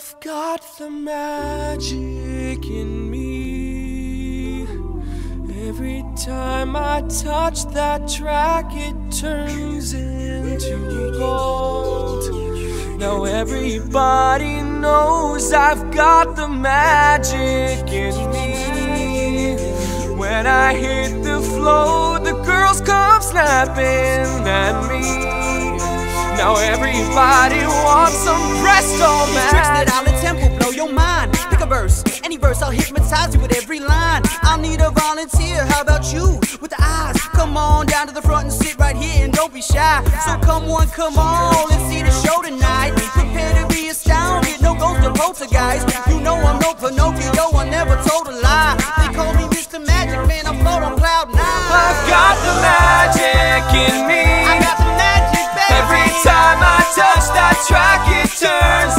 I've got the magic in me. Every time I touch that track, it turns into gold. Now everybody knows I've got the magic in me. When I hit the flow, the girls come snapping at me. Now everybody wants some presto magic. Tricks that I'll attempt will blow your mind. Pick a verse, any verse, I'll hypnotize you with every line. I'll need a volunteer, how about you? With the eyes, come on down to the front and sit right here and don't be shy. So come on, let's see the show tonight. Prepare to be astounded, no ghost or poltergeist. You know I'm no Pinocchio, I never told a lie. They call me Mr. Magic, man, I'm float on cloud 9. I've got the magic in me. I got the magic, baby. Every time I touch that track, it turns